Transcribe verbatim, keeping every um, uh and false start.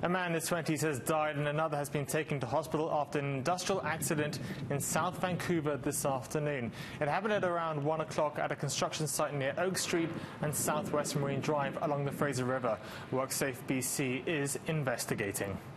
A man in his twenties has died and another has been taken to hospital after an industrial accident in South Vancouver this afternoon. It happened at around one o'clock at a construction site near Oak Street and Southwest Marine Drive along the Fraser River. WorkSafe B C is investigating.